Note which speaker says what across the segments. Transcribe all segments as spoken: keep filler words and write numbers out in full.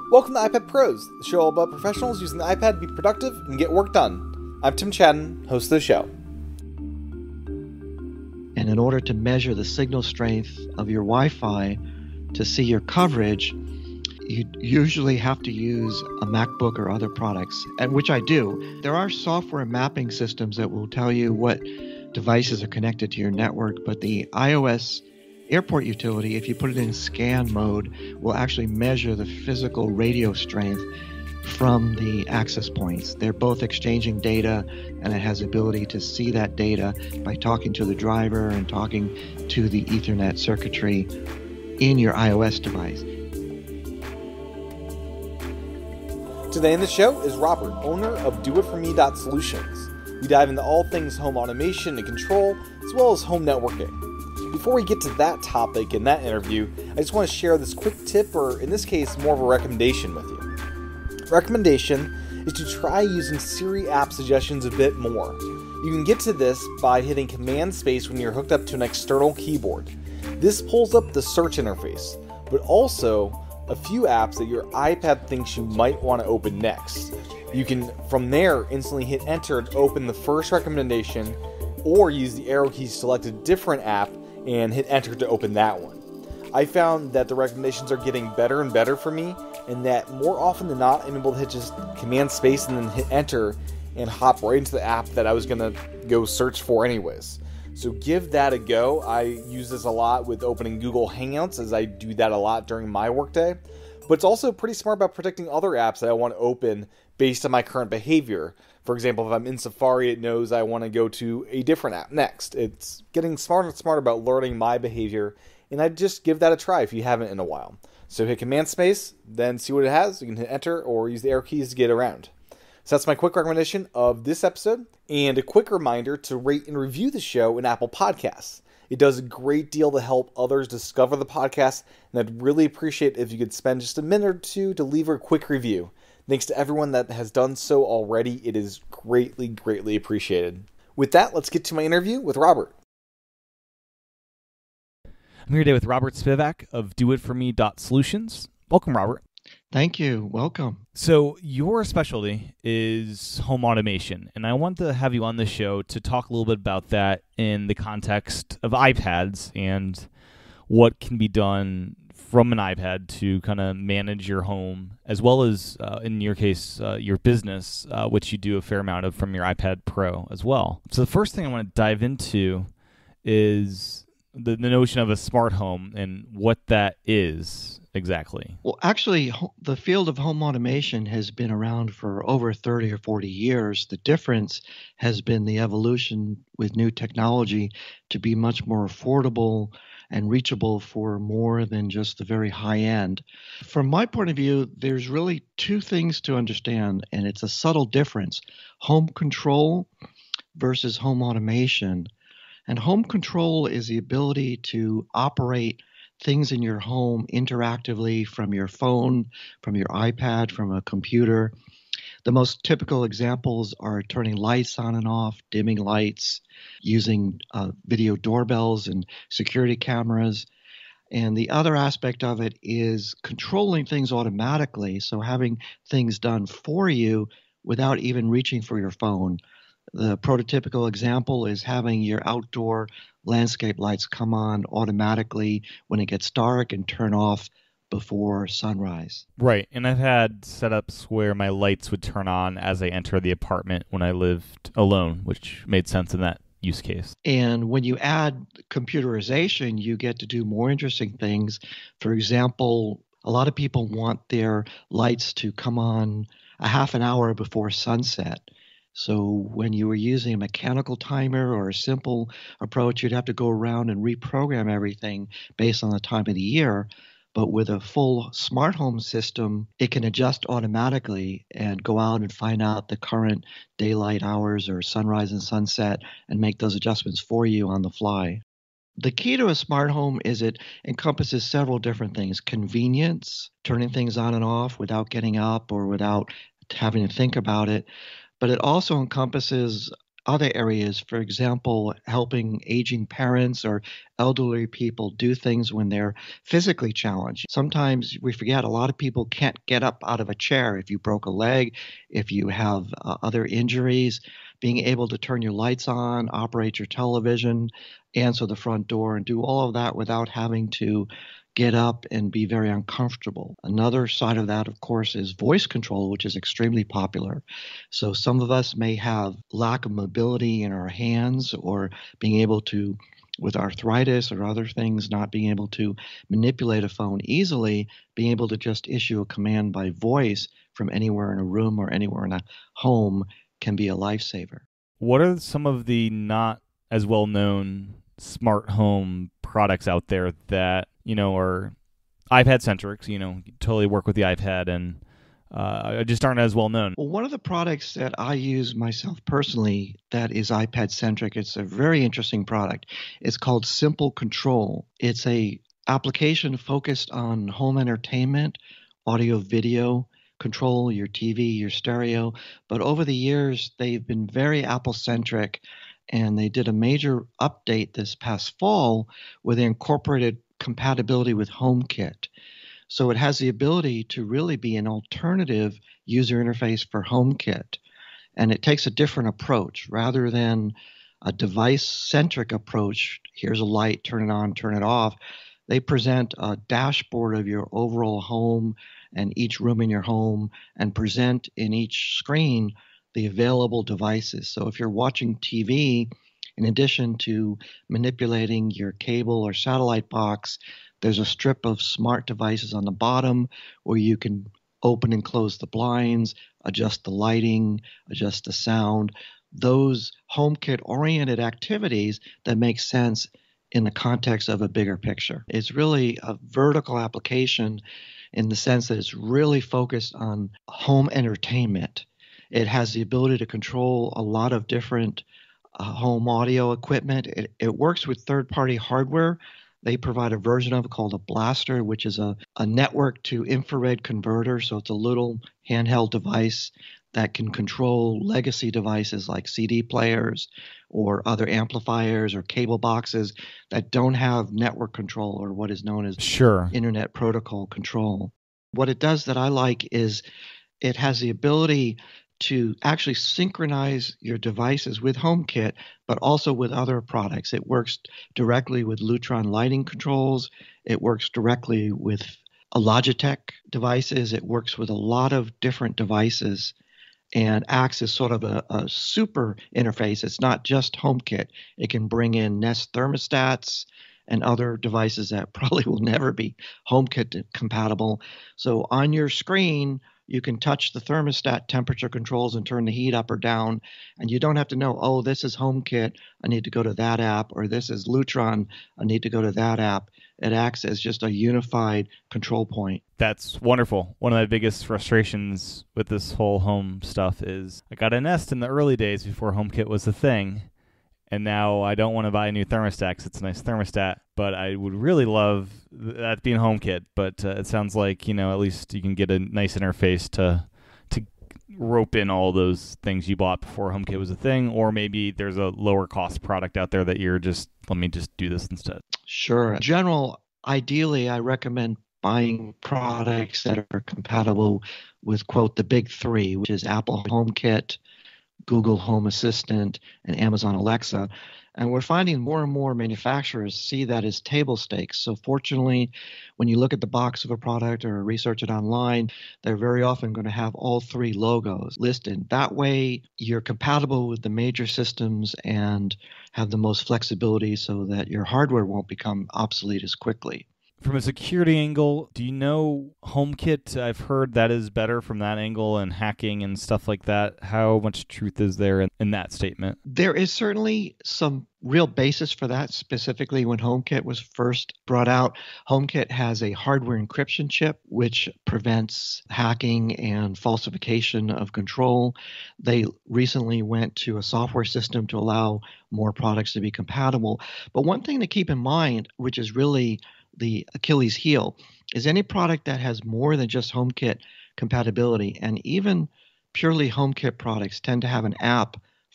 Speaker 1: Welcome to iPad Pros, the show all about professionals using the iPad to be productive and get work done. I'm Tim Chadden, host of the show.
Speaker 2: And in order to measure the signal strength of your Wi-Fi to see your coverage, you usually have to use a MacBook or other products, and which I do. There are software mapping systems that will tell you what devices are connected to your network, but the iOS Airport utility, if you put it in scan mode, will actually measure the physical radio strength from the access points. They're both exchanging data, and it has the ability to see that data by talking to the driver and talking to the Ethernet circuitry in your iOS device.
Speaker 1: Today in the show is Robert, owner of Do It For Me Solutions. We dive into all things home automation and control, as well as home networking. Before we get to that topic in that interview, I just want to share this quick tip, or in this case, more of a recommendation with you. Recommendation is to try using Siri app suggestions a bit more. You can get to this by hitting Command Space when you're hooked up to an external keyboard. This pulls up the search interface, but also a few apps that your iPad thinks you might want to open next. You can, from there, instantly hit Enter to open the first recommendation, or use the arrow key to select a different app and hit Enter to open that one. I found that the recommendations are getting better and better for me, and that more often than not, I'm able to hit just Command Space and then hit Enter and hop right into the app that I was going to go search for anyways. So give that a go. I use this a lot with opening Google Hangouts, as I do that a lot during my workday. But it's also pretty smart about protecting other apps that I want to open based on my current behavior. For example, if I'm in Safari, it knows I want to go to a different app next. It's getting smarter and smarter about learning my behavior, and I'd just give that a try if you haven't in a while. So hit Command Space, then see what it has. You can hit Enter or use the arrow keys to get around. So that's my quick recommendation of this episode, and a quick reminder to rate and review the show in Apple Podcasts. It does a great deal to help others discover the podcast, and I'd really appreciate it if you could spend just a minute or two to leave a quick review. Thanks to everyone that has done so already. It is greatly, greatly appreciated. With that, let's get to my interview with Robert. I'm here today with Robert Spivak of Do It For Me Solutions. Welcome, Robert.
Speaker 2: Thank you. Welcome.
Speaker 1: So your specialty is home automation, and I want to have you on the show to talk a little bit about that in the context of iPads and what can be done from an iPad to kind of manage your home, as well as, uh, in your case, uh, your business, uh, which you do a fair amount of from your iPad Pro as well. So the first thing I want to dive into is the, the notion of a smart home and what that is exactly.
Speaker 2: Well, actually, the field of home automation has been around for over thirty or forty years. The difference has been the evolution with new technology to be much more affordable and reachable for more than just the very high end. From my point of view, there's really two things to understand, and it's a subtle difference: home control versus home automation. And home control is the ability to operate things in your home interactively from your phone, from your iPad, from a computer. The most typical examples are turning lights on and off, dimming lights, using uh, video doorbells and security cameras. And the other aspect of it is controlling things automatically, so having things done for you without even reaching for your phone. The prototypical example is having your outdoor landscape lights come on automatically when it gets dark and turn off before sunrise.
Speaker 1: Right, and I've had setups where my lights would turn on as I enter the apartment when I lived alone, which made sense in that use case.
Speaker 2: And when you add computerization, you get to do more interesting things. For example, a lot of people want their lights to come on a half an hour before sunset. So when you were using a mechanical timer or a simple approach, you'd have to go around and reprogram everything based on the time of the year. But with a full smart home system, it can adjust automatically and go out and find out the current daylight hours or sunrise and sunset and make those adjustments for you on the fly. The key to a smart home is it encompasses several different things: convenience, turning things on and off without getting up or without having to think about it. But it also encompasses other areas, for example, helping aging parents or elderly people do things when they're physically challenged. Sometimes we forget a lot of people can't get up out of a chair. If you broke a leg, if you have uh, other injuries, being able to turn your lights on, operate your television, answer the front door, and do all of that without having to get up and be very uncomfortable. Another side of that, of course, is voice control, which is extremely popular. So some of us may have lack of mobility in our hands or being able to, with arthritis or other things, not being able to manipulate a phone easily, being able to just issue a command by voice from anywhere in a room or anywhere in a home can be a lifesaver.
Speaker 3: What are some of the not as well-known smart home products out there that, you know, are iPad-centric, you know, totally work with the iPad and uh, just aren't as well-known?
Speaker 2: Well, one of the products that I use myself personally that is iPad-centric, it's a very interesting product. It's called Simple Control. It's a application focused on home entertainment, audio, video, control your T V, your stereo. But over the years, they've been very Apple-centric, and they did a major update this past fall where they incorporated compatibility with HomeKit. So it has the ability to really be an alternative user interface for HomeKit. And it takes a different approach rather than a device-centric approach. Here's a light, turn it on, turn it off. They present a dashboard of your overall home and each room in your home and present in each screen the available devices. So if you're watching T V, in addition to manipulating your cable or satellite box, there's a strip of smart devices on the bottom where you can open and close the blinds, adjust the lighting, adjust the sound. Those HomeKit-oriented activities that make sense in the context of a bigger picture. It's really a vertical application in the sense that it's really focused on home entertainment. It has the ability to control a lot of different uh, home audio equipment. It, it works with third-party hardware. They provide a version of it called a Blaster, which is a, a network to infrared converter. So it's a little handheld device that can control legacy devices like C D players or other amplifiers or cable boxes that don't have network control or what is known as
Speaker 3: Sure.
Speaker 2: Internet Protocol control. What it does that I like is it has the ability to actually synchronize your devices with HomeKit, but also with other products. It works directly with Lutron lighting controls. It works directly with a Logitech devices. It works with a lot of different devices and acts as sort of a, a super interface. It's not just HomeKit. It can bring in Nest thermostats and other devices that probably will never be HomeKit compatible. So on your screen, you can touch the thermostat temperature controls and turn the heat up or down, and you don't have to know, oh, this is HomeKit, I need to go to that app, or this is Lutron, I need to go to that app. It acts as just a unified control point.
Speaker 3: That's wonderful. One of my biggest frustrations with this whole home stuff is I got a Nest in the early days before HomeKit was a thing, and now I don't want to buy a new thermostat because it's a nice thermostat, but I would really love that being HomeKit. But uh, it sounds like, you know, at least you can get a nice interface to to rope in all those things you bought before HomeKit was a thing, or maybe there's a lower cost product out there that you're just, let me just do this instead.
Speaker 2: Sure. In general, ideally, I recommend buying products that are compatible with, quote, the big three, which is Apple HomeKit, Google Home Assistant, and Amazon Alexa. And we're finding more and more manufacturers see that as table stakes. So fortunately, when you look at the box of a product or research it online, they're very often going to have all three logos listed. That way, you're compatible with the major systems and have the most flexibility so that your hardware won't become obsolete as quickly.
Speaker 3: From a security angle, do you know HomeKit? I've heard that is better from that angle and hacking and stuff like that. How much truth is there in, in that statement?
Speaker 2: There is certainly some real basis for that, specifically when HomeKit was first brought out. HomeKit has a hardware encryption chip which prevents hacking and falsification of control. They recently went to a software system to allow more products to be compatible. But one thing to keep in mind, which is really the Achilles heel, is any product that has more than just HomeKit compatibility, and even purely HomeKit products tend to have an app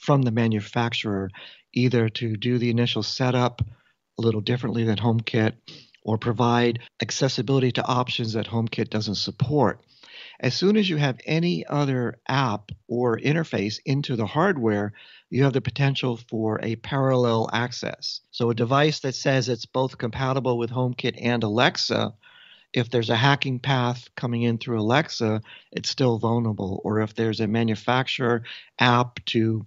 Speaker 2: from the manufacturer, either to do the initial setup a little differently than HomeKit or provide accessibility to options that HomeKit doesn't support. As soon as you have any other app or interface into the hardware, you have the potential for a parallel access. So a device that says it's both compatible with HomeKit and Alexa, if there's a hacking path coming in through Alexa, it's still vulnerable. Or if there's a manufacturer app to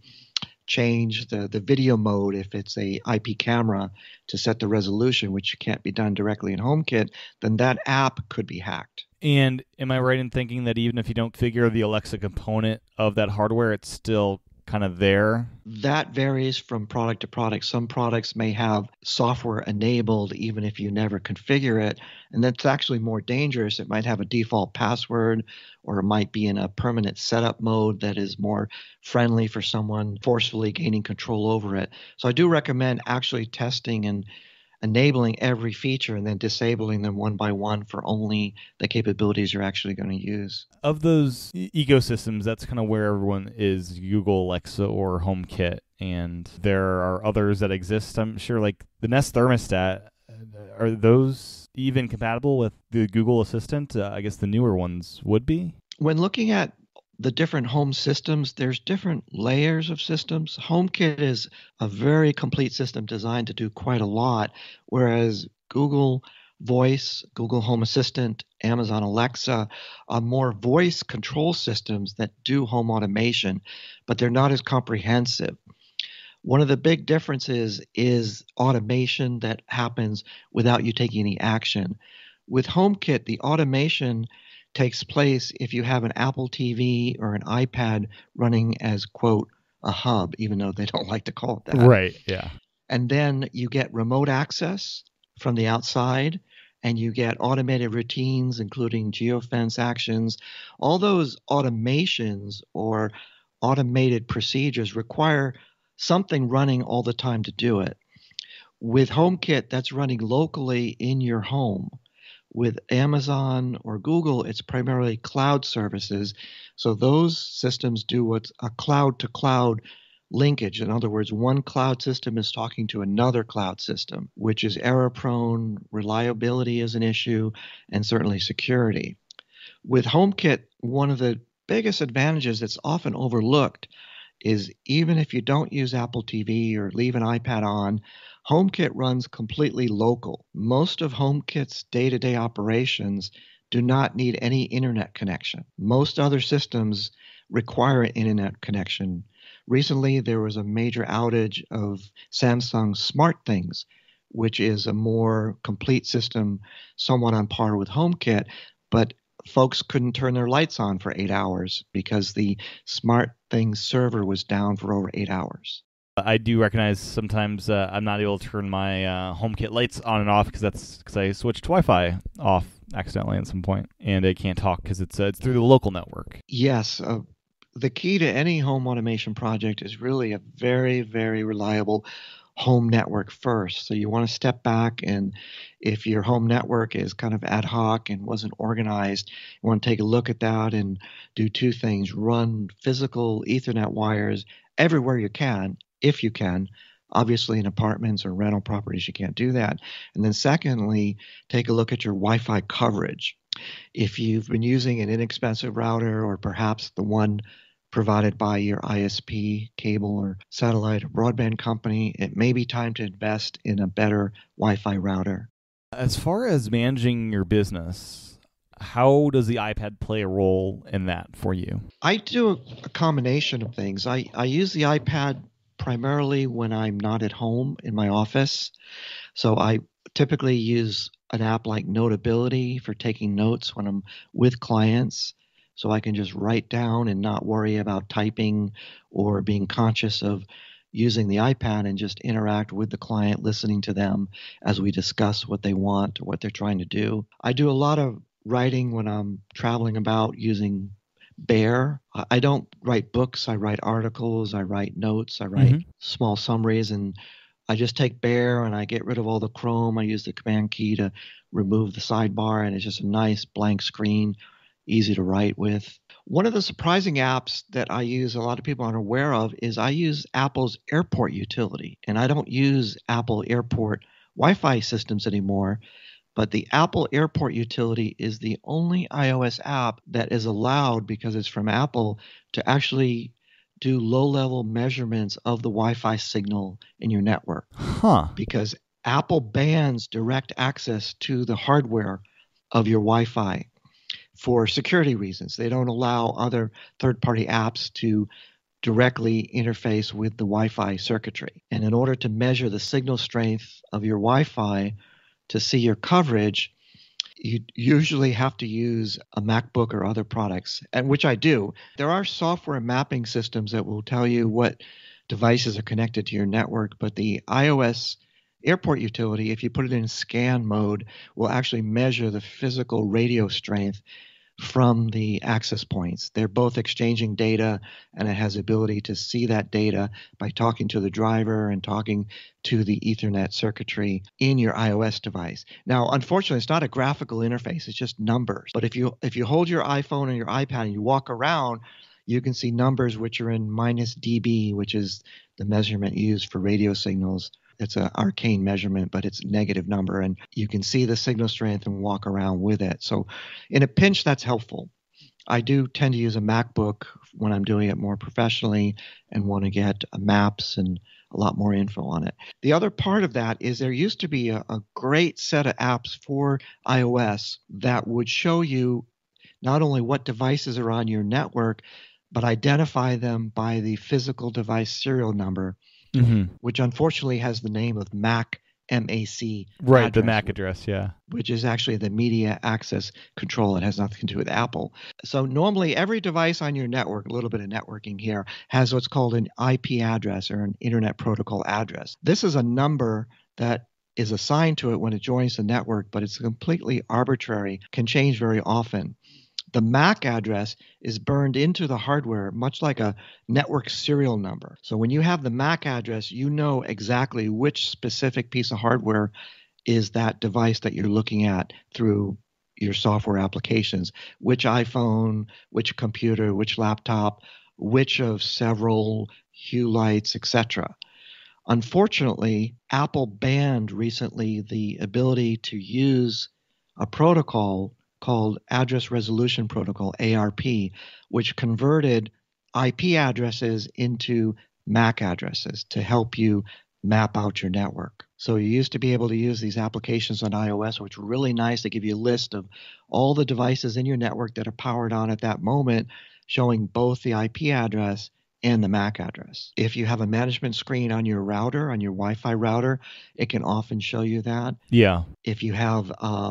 Speaker 2: change the, the video mode, if it's a I P camera to set the resolution, which can't be done directly in HomeKit, then that app could be hacked.
Speaker 3: And am I right in thinking that even if you don't figure the Alexa component of that hardware, it's still kind of there?
Speaker 2: That varies from product to product. Some products may have software enabled even if you never configure it, and that's actually more dangerous. It might have a default password, or it might be in a permanent setup mode that is more friendly for someone forcefully gaining control over it. So I do recommend actually testing and enabling every feature and then disabling them one by one for only the capabilities you're actually going to use.
Speaker 3: Of those e- ecosystems, that's kind of where everyone is, Google, Alexa, or HomeKit. And there are others that exist. I'm sure, like the Nest thermostat, are those even compatible with the Google Assistant? Uh, I guess the newer ones would be.
Speaker 2: When looking at the different home systems, there's different layers of systems. HomeKit is a very complete system designed to do quite a lot, whereas Google Voice, Google Home Assistant, Amazon Alexa are more voice control systems that do home automation, but they're not as comprehensive. One of the big differences is automation that happens without you taking any action. With HomeKit, the automation takes place if you have an Apple T V or an iPad running as, quote, a hub, even though they don't like to call it that.
Speaker 3: Right, yeah.
Speaker 2: And then you get remote access from the outside, and you get automated routines, including geofence actions. All those automations or automated procedures require something running all the time to do it. With HomeKit, that's running locally in your home. With Amazon or Google, it's primarily cloud services. So those systems do what's a cloud-to-cloud linkage. In other words, one cloud system is talking to another cloud system, which is error-prone, reliability is an issue, and certainly security. With HomeKit, one of the biggest advantages that's often overlooked is even if you don't use Apple T V or leave an iPad on, HomeKit runs completely local. Most of HomeKit's day-to-day operations do not need any internet connection. Most other systems require an internet connection. Recently, there was a major outage of Samsung SmartThings, which is a more complete system, somewhat on par with HomeKit, but folks couldn't turn their lights on for eight hours because the SmartThings server was down for over eight hours.
Speaker 3: I do recognize sometimes uh, I'm not able to turn my uh, HomeKit lights on and off because that's because I switched Wi-Fi off accidentally at some point, and I can't talk because it's uh, it's through the local network.
Speaker 2: Yes, uh, the key to any home automation project is really a very, very reliable home network first. So you want to step back, and if your home network is kind of ad hoc and wasn't organized, you want to take a look at that and do two things: run physical Ethernet wires everywhere you can, if you can. Obviously, in apartments or rental properties, you can't do that. And then secondly, take a look at your Wi-Fi coverage. If you've been using an inexpensive router, or perhaps the one provided by your I S P, cable, or satellite or broadband company, it may be time to invest in a better Wi-Fi router.
Speaker 3: As far as managing your business, how does the iPad play a role in that for you?
Speaker 2: I do a, a combination of things. I, I use the iPad primarily when I'm not at home in my office. So I typically use an app like Notability for taking notes when I'm with clients, so I can just write down and not worry about typing or being conscious of using the iPad, and just interact with the client, listening to them as we discuss what they want or what they're trying to do. I do a lot of writing when I'm traveling about using Bear. I don't write books. I write articles. I write notes. I write mm-hmm. small summaries, and I just take Bear and I get rid of all the Chrome. I use the Command key to remove the sidebar, and it's just a nice blank screen, easy to write with. One of the surprising apps that I use, a lot of people aren't aware of, is I use Apple's Airport utility. And I don't use Apple Airport Wi-Fi systems anymore, but the Apple Airport utility is the only iOS app that is allowed, because it's from Apple, to actually do low-level measurements of the Wi-Fi signal in your network.
Speaker 3: Huh.
Speaker 2: Because Apple bans direct access to the hardware of your Wi-Fi for security reasons. They don't allow other third-party apps to directly interface with the Wi-Fi circuitry. And in order to measure the signal strength of your Wi-Fi to see your coverage, you usually have to use a MacBook or other products, and which I do. There are software mapping systems that will tell you what devices are connected to your network, but the iOS Airport utility, if you put it in scan mode, will actually measure the physical radio strength from the access points. They're both exchanging data, and it has the ability to see that data by talking to the driver and talking to the Ethernet circuitry in your iOS device. Now, unfortunately, it's not a graphical interface. It's just numbers. But if you if you hold your iPhone or your iPad and you walk around, you can see numbers which are in minus dB, which is the measurement used for radio signals. It's an arcane measurement, but it's a negative number, and you can see the signal strength and walk around with it. So in a pinch, that's helpful. I do tend to use a MacBook when I'm doing it more professionally and want to get maps and a lot more info on it. The other part of that is there used to be a, a great set of apps for iOS that would show you not only what devices are on your network, but identify them by the physical device serial number, mm-hmm. which unfortunately has the name of Mac M A C.
Speaker 3: Right,
Speaker 2: address,
Speaker 3: the MAC address, yeah.
Speaker 2: Which is actually the media access control. It has nothing to do with Apple. So normally every device on your network, a little bit of networking here, has what's called an I P address or an Internet Protocol address. This is a number that is assigned to it when it joins the network, but it's completely arbitrary, can change very often. The M A C address is burned into the hardware, much like a network serial number. So when you have the M A C address, you know exactly which specific piece of hardware is that device that you're looking at through your software applications. Which iPhone, which computer, which laptop, which of several Hue lights, et cetera. Unfortunately, Apple banned recently the ability to use a protocol called Address Resolution Protocol, A R P, which converted I P addresses into M A C addresses to help you map out your network. So you used to be able to use these applications on iOS, which are really nice. They give you a list of all the devices in your network that are powered on at that moment, showing both the I P address and the M A C address. If you have a management screen on your router, on your Wi-Fi router, it can often show you that.
Speaker 3: Yeah.
Speaker 2: If you have uh,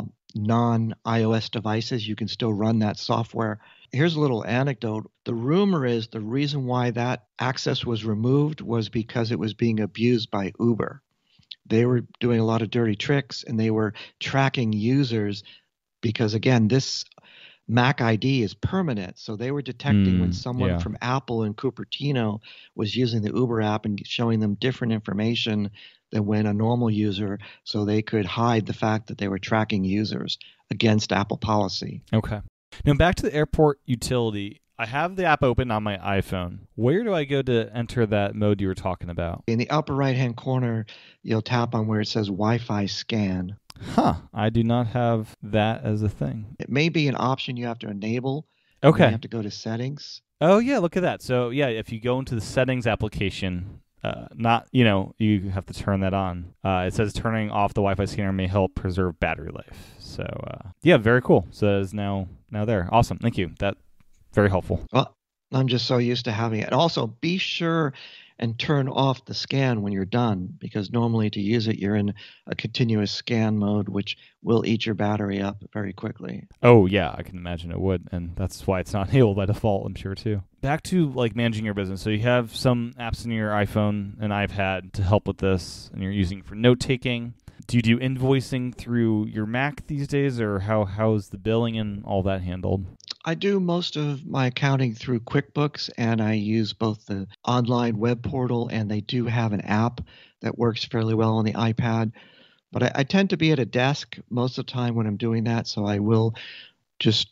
Speaker 2: non-iOS devices, you can still run that software. Here's a little anecdote. The rumor is the reason why that access was removed was because it was being abused by Uber. They were doing a lot of dirty tricks, and they were tracking users because, again, this Mac I D is permanent. So they were detecting mm, when someone yeah. from Apple in Cupertino was using the Uber app and showing them different information than when a normal user, so they could hide the fact that they were tracking users against Apple policy.
Speaker 3: Okay. Now back to the airport utility. I have the app open on my iPhone. Where do I go to enter that mode you were talking about?
Speaker 2: In the upper right-hand corner, you'll tap on where it says Wi-Fi scan.
Speaker 3: Huh. I do not have that as a thing.
Speaker 2: It may be an option you have to enable.
Speaker 3: Okay.
Speaker 2: You have to go to settings.
Speaker 3: Oh, yeah. Look at that. So, yeah, if you go into the settings application, uh, not, you know, you have to turn that on. Uh, it says turning off the Wi-Fi scanner may help preserve battery life. So, uh, yeah, very cool. So it's now, now there. Awesome. Thank you. That very helpful.
Speaker 2: Well, I'm just so used to having it. And also, be sure and turn off the scan when you're done, because normally to use it, you're in a continuous scan mode, which will eat your battery up very quickly.
Speaker 3: Oh, yeah, I can imagine it would. And that's why it's not enabled by default, I'm sure, too. Back to like managing your business. So you have some apps in your iPhone and iPad to help with this, and you're using it for note-taking. Do you do invoicing through your Mac these days, or how how's the billing and all that handled?
Speaker 2: I do most of my accounting through QuickBooks, and I use both the online web portal, and they do have an app that works fairly well on the iPad. But I, I tend to be at a desk most of the time when I'm doing that, so I will just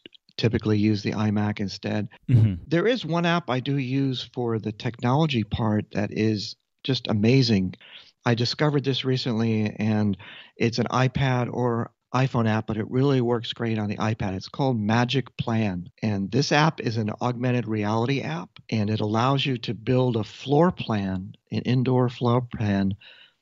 Speaker 2: typically use the iMac instead.
Speaker 3: Mm-hmm.
Speaker 2: There is one app I do use for the technology part that is just amazing. I discovered this recently, and it's an iPad or iPhone app, but it really works great on the iPad. It's called Magic Plan. And this app is an augmented reality app, and it allows you to build a floor plan, an indoor floor plan,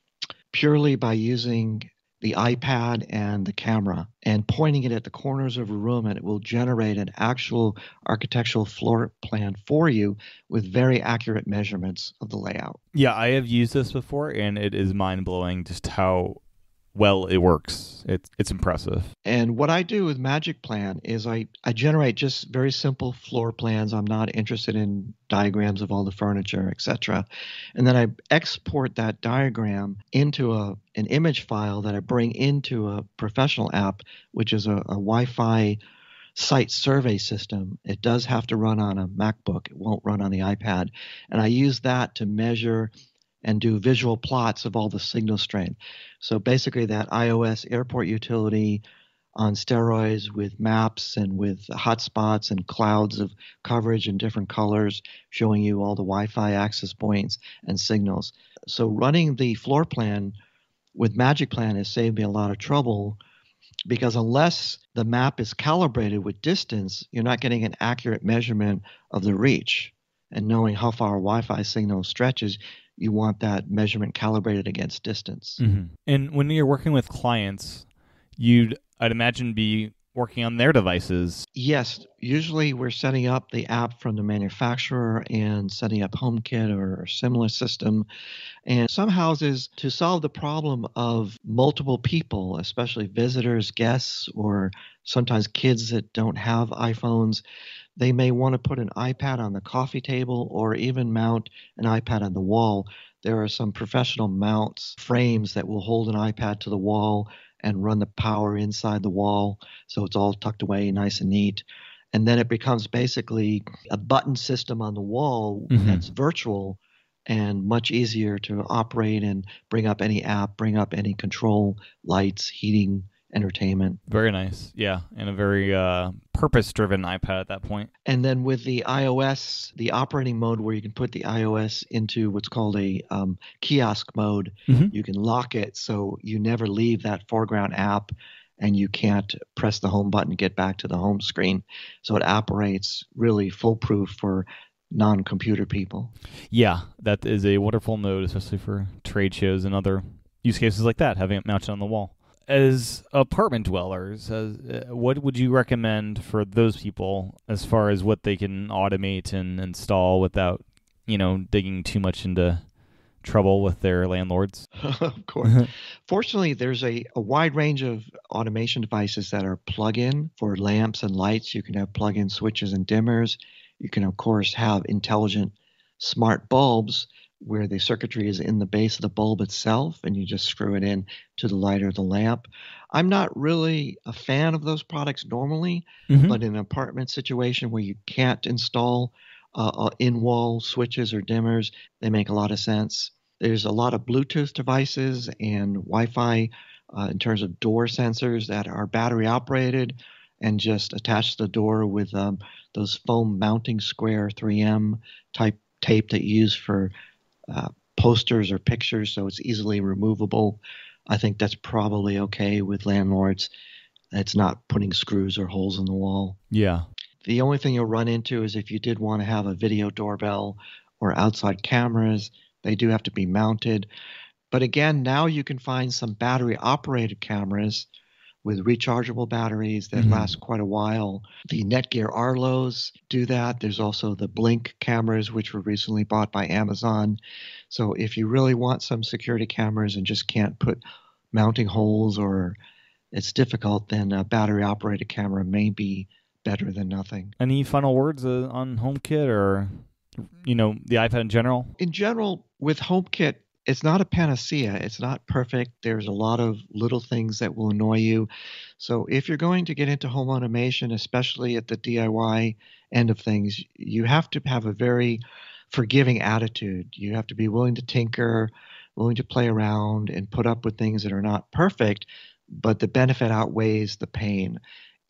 Speaker 2: purely by using the iPad and the camera and pointing it at the corners of a room, and it will generate an actual architectural floor plan for you with very accurate measurements of the layout.
Speaker 3: Yeah, I have used this before, and it is mind-blowing just how well it works. It's it's impressive.
Speaker 2: And what I do with Magic Plan is I, I generate just very simple floor plans. I'm not interested in diagrams of all the furniture, et cetera. And then I export that diagram into a an image file that I bring into a professional app, which is a, a Wi-Fi site survey system. It does have to run on a MacBook. It won't run on the iPad. And I use that to measure and do visual plots of all the signal strength. So basically that iOS airport utility on steroids with maps and with hotspots and clouds of coverage in different colors, showing you all the Wi-Fi access points and signals. So running the floor plan with Magic Plan has saved me a lot of trouble, because unless the map is calibrated with distance, you're not getting an accurate measurement of the reach. And knowing how far a Wi-Fi signal stretches, you want that measurement calibrated against distance.
Speaker 3: Mm-hmm. And when you're working with clients, you'd, I'd imagine, be working on their devices.
Speaker 2: Yes. Usually we're setting up the app from the manufacturer and setting up HomeKit or a similar system. And some houses, to solve the problem of multiple people, especially visitors, guests, or sometimes kids that don't have iPhones, they may want to put an iPad on the coffee table or even mount an iPad on the wall. There are some professional mounts, frames that will hold an iPad to the wall and run the power inside the wall, so it's all tucked away nice and neat. And then it becomes basically a button system on the wall mm-hmm. that's virtual and much easier to operate and bring up any app, bring up any control, lights, heating, entertainment.
Speaker 3: Very nice. Yeah. And a very uh, purpose-driven iPad at that point.
Speaker 2: And then with the iOS, the operating mode where you can put the iOS into what's called a um, kiosk mode, mm-hmm. you can lock it so you never leave that foreground app and you can't press the home button to get back to the home screen. So it operates really foolproof for non-computer people.
Speaker 3: Yeah, that is a wonderful mode, especially for trade shows and other use cases like that, having it mounted on the wall. As apartment dwellers, as, uh, what would you recommend for those people as far as what they can automate and install without, you know, digging too much into trouble with their landlords?
Speaker 2: Of course. Fortunately, there's a, a wide range of automation devices that are plug-in for lamps and lights. You can have plug-in switches and dimmers. You can, of course, have intelligent smart bulbs where the circuitry is in the base of the bulb itself, and you just screw it in to the light or the lamp. I'm not really a fan of those products normally, mm-hmm. but in an apartment situation where you can't install uh, uh, in-wall switches or dimmers, they make a lot of sense. There's a lot of Bluetooth devices and Wi-Fi uh, in terms of door sensors that are battery operated and just attach the door with um, those foam mounting square three M type tape that you use for Uh, posters or pictures, so it's easily removable. I think that's probably okay with landlords. It's not putting screws or holes in the wall.
Speaker 3: Yeah.
Speaker 2: The only thing you'll run into is if you did want to have a video doorbell or outside cameras, they do have to be mounted. But again, now you can find some battery-operated cameras with rechargeable batteries that mm-hmm. last quite a while. The Netgear Arlos do that. There's also the Blink cameras, which were recently bought by Amazon. So if you really want some security cameras and just can't put mounting holes or it's difficult, then a battery-operated camera may be better than nothing.
Speaker 3: Any final words uh, on HomeKit or, you know, the iPad in general?
Speaker 2: In general, with HomeKit, it's not a panacea. It's not perfect. There's a lot of little things that will annoy you. So if you're going to get into home automation, especially at the D I Y end of things, you have to have a very forgiving attitude. You have to be willing to tinker, willing to play around and put up with things that are not perfect, but the benefit outweighs the pain.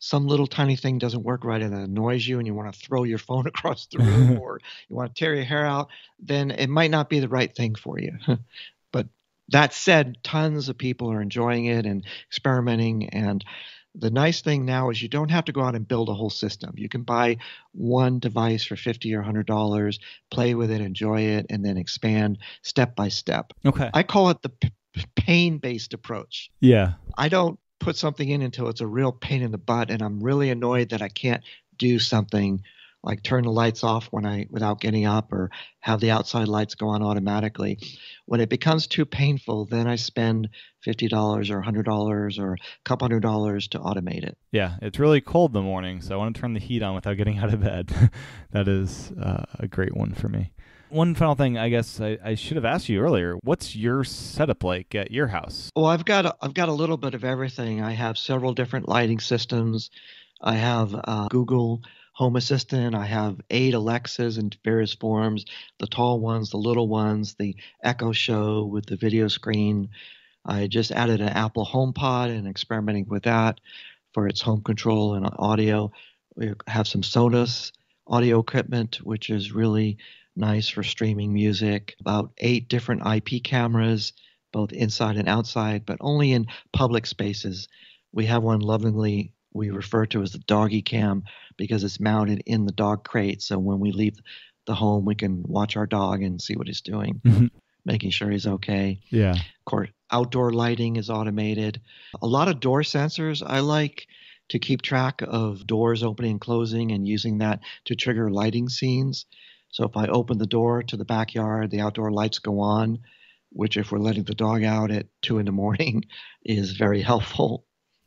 Speaker 2: some little tiny thing doesn't work right and it annoys you and you want to throw your phone across the room or you want to tear your hair out, then it might not be the right thing for you. But that said, tons of people are enjoying it and experimenting. And the nice thing now is you don't have to go out and build a whole system. You can buy one device for fifty dollars or one hundred dollars, play with it, enjoy it, and then expand step by step.
Speaker 3: Okay.
Speaker 2: I call it the p- pain-based approach.
Speaker 3: Yeah.
Speaker 2: I don't put something in until it's a real pain in the butt, and I'm really annoyed that I can't do something like turn the lights off when I without getting up or have the outside lights go on automatically. When it becomes too painful, then I spend fifty dollars or one hundred dollars or a couple hundred dollars to automate it.
Speaker 3: Yeah, it's really cold in the morning, so I want to turn the heat on without getting out of bed. That is uh, a great one for me. One final thing, I guess I, I should have asked you earlier. What's your setup like at your house?
Speaker 2: Well, I've got a, I've got a little bit of everything. I have several different lighting systems. I have uh, Google Home Assistant. I have eight Alexas in various forms, the tall ones, the little ones, the Echo Show with the video screen. I just added an Apple HomePod and experimenting with that for its home control and audio. We have some Sonos audio equipment, which is really nice for streaming music. About eight different I P cameras, both inside and outside, but only in public spaces. We have one lovingly we refer to as the doggy cam because it's mounted in the dog crate. So when we leave the home, we can watch our dog and see what he's doing, mm-hmm. making sure he's okay.
Speaker 3: Yeah.
Speaker 2: Of course, outdoor lighting is automated. A lot of door sensors. I like to keep track of doors opening and closing and using that to trigger lighting scenes. So if I open the door to the backyard, the outdoor lights go on, which if we're letting the dog out at two in the morning is very helpful.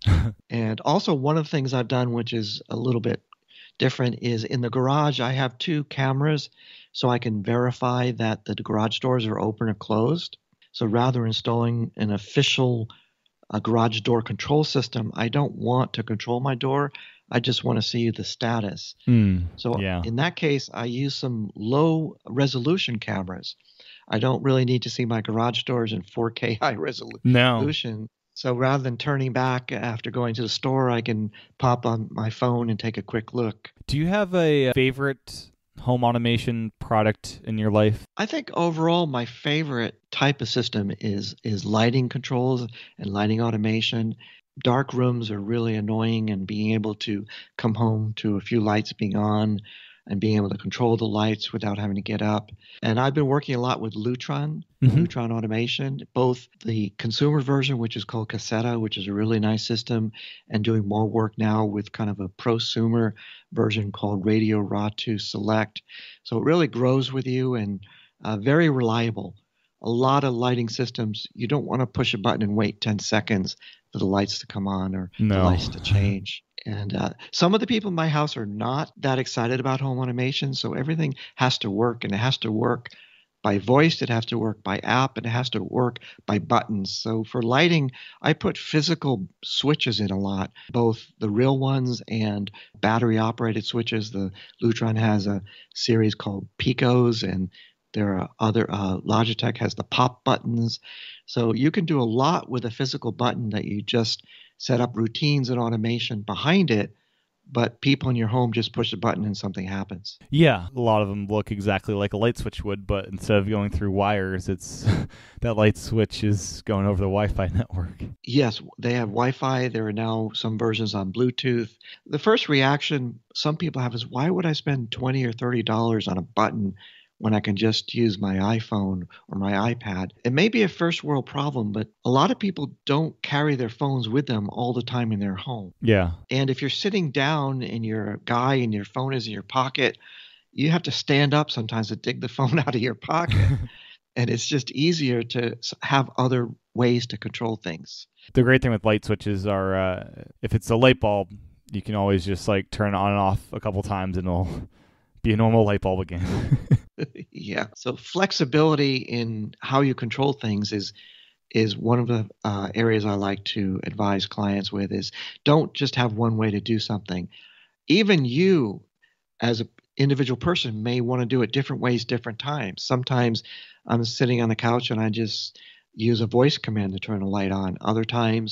Speaker 2: And also one of the things I've done, which is a little bit different, is in the garage, I have two cameras so I can verify that the garage doors are open or closed. So rather than installing an official uh, garage door control system, I don't want to control my door. I just want to see the status.
Speaker 3: Mm,
Speaker 2: so
Speaker 3: yeah.
Speaker 2: in that case, I use some low resolution cameras. I don't really need to see my garage doors in four K high resolution.
Speaker 3: No.
Speaker 2: So rather than turning back after going to the store, I can pop on my phone and take a quick look.
Speaker 3: Do you have a favorite home automation product in your life?
Speaker 2: I think overall my favorite type of system is is lighting controls and lighting automation. Dark rooms are really annoying, and being able to come home to a few lights being on and being able to control the lights without having to get up. And I've been working a lot with Lutron, mm-hmm. Lutron Automation, both the consumer version, which is called Caseta, which is a really nice system, and doing more work now with kind of a prosumer version called Radio Raw two Select. So it really grows with you and uh, very reliable. A lot of lighting systems, you don't want to push a button and wait ten seconds for the lights to come on or
Speaker 3: no.
Speaker 2: the lights to change. And uh, some of the people in my house are not that excited about home automation, so everything has to work, and it has to work by voice, it has to work by app, and it has to work by buttons. So for lighting, I put physical switches in a lot, both the real ones and battery-operated switches. The Lutron has a series called Picos, and there are other, uh, Logitech has the pop buttons. So you can do a lot with a physical button that you just set up routines and automation behind it, but people in your home just push a button and something happens.
Speaker 3: Yeah, a lot of them look exactly like a light switch would, but instead of going through wires, it's that light switch is going over the Wi-Fi network.
Speaker 2: Yes, they have Wi-Fi. There are now some versions on Bluetooth. The first reaction some people have is, why would I spend twenty dollars or thirty dollars on a button when I can just use my iPhone or my iPad? It may be a first world problem, but a lot of people don't carry their phones with them all the time in their home.
Speaker 3: Yeah.
Speaker 2: And if you're sitting down and you're a guy and your phone is in your pocket, you have to stand up sometimes to dig the phone out of your pocket. And it's just easier to have other ways to control things.
Speaker 3: The great thing with light switches are uh, if it's a light bulb, you can always just like turn it on and off a couple times and it'll be a normal light bulb again.
Speaker 2: Yeah. So flexibility in how you control things is is one of the uh, areas I like to advise clients with is don't just have one way to do something. Even you as an individual person may want to do it different ways, different times. Sometimes I'm sitting on the couch and I just use a voice command to turn a light on. Other times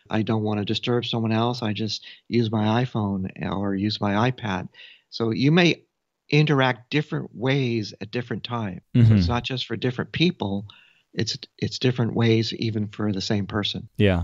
Speaker 2: I don't want to disturb someone else. I just use my iPhone or use my iPad. So you may interact different ways at different times.
Speaker 3: Mm-hmm.
Speaker 2: So it's not just for different people. It's it's different ways even for the same person.
Speaker 3: Yeah.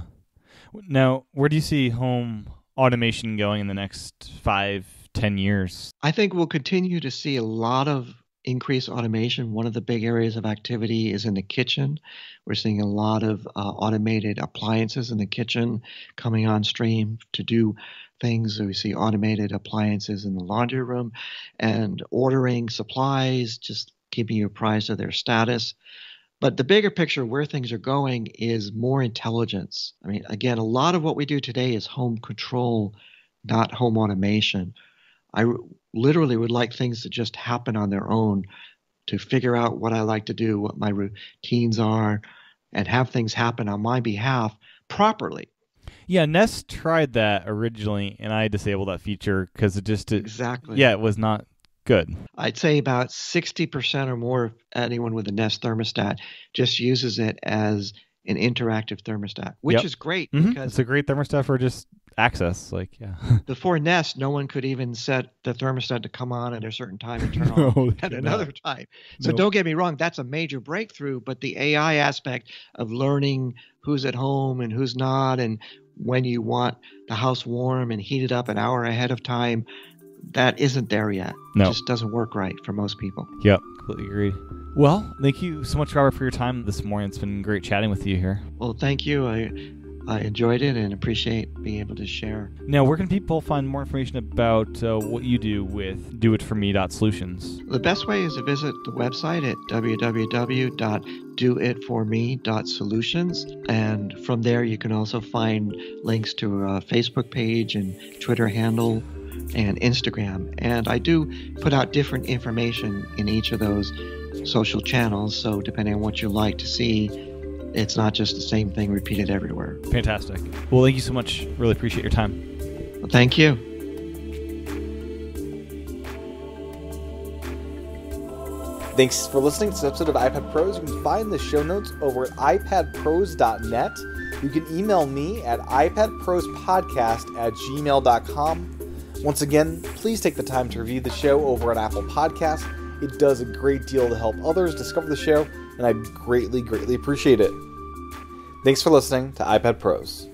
Speaker 3: Now, where do you see home automation going in the next five, ten years?
Speaker 2: I think we'll continue to see a lot of increased automation. One of the big areas of activity is in the kitchen. We're seeing a lot of uh, automated appliances in the kitchen coming on stream to do things. We see automated appliances in the laundry room and ordering supplies, just keeping you apprised of their status. But the bigger picture where things are going is more intelligence. I mean, again, a lot of what we do today is home control, not home automation. I literally would like things to just happen on their own, to figure out what I like to do, what my routines are, and have things happen on my behalf properly.
Speaker 3: Yeah, Nest tried that originally, and I disabled that feature because it just... It,
Speaker 2: exactly.
Speaker 3: Yeah, it was not good.
Speaker 2: I'd say about sixty percent or more of anyone with a Nest thermostat just uses it as an interactive thermostat, which
Speaker 3: yep.
Speaker 2: is great.
Speaker 3: Mm-hmm.
Speaker 2: Because
Speaker 3: it's a great thermostat for just access. Like, yeah.
Speaker 2: Before Nest, no one could even set the thermostat to come on at a certain time and turn off no, at another not. time. So nope. Don't get me wrong, that's a major breakthrough. But the A I aspect of learning who's at home and who's not, and when you want the house warm and heated up an hour ahead of time, that isn't there yet.
Speaker 3: No.
Speaker 2: It just doesn't work right for most people.
Speaker 3: Yep, completely agreed. Well, thank you so much, Robert, for your time this morning. It's been great chatting with you here.
Speaker 2: Well, thank you. I I enjoyed it and appreciate being able to share.
Speaker 3: Now, where can people find more information about uh, what you do with do it for me dot solutions?
Speaker 2: The best way is to visit the website at w w w dot do it for me dot solutions. And from there, you can also find links to a Facebook page and Twitter handle and Instagram. And I do put out different information in each of those social channels. So depending on what you like to see, it's not just the same thing repeated everywhere.
Speaker 3: Fantastic. Well, thank you so much. Really appreciate your time.
Speaker 2: Well, thank you.
Speaker 1: Thanks for listening to this episode of iPad Pros. You can find the show notes over at i pad pros dot net. You can email me at i pad pros podcast at gmail dot com. Once again, please take the time to review the show over at Apple Podcasts. It does a great deal to help others discover the show, and I greatly, greatly appreciate it. Thanks for listening to iPad Pros.